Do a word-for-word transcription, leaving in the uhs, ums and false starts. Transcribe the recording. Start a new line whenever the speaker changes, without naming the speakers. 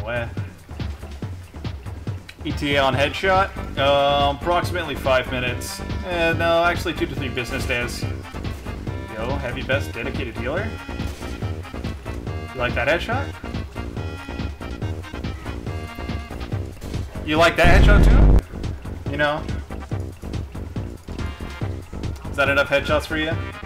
No way. E T A on headshot? Um, approximately five minutes. Eh, no, actually two to three business days. Yo, heavy best dedicated dealer? You like that headshot? You like that headshot too? You know? Is that enough headshots for you?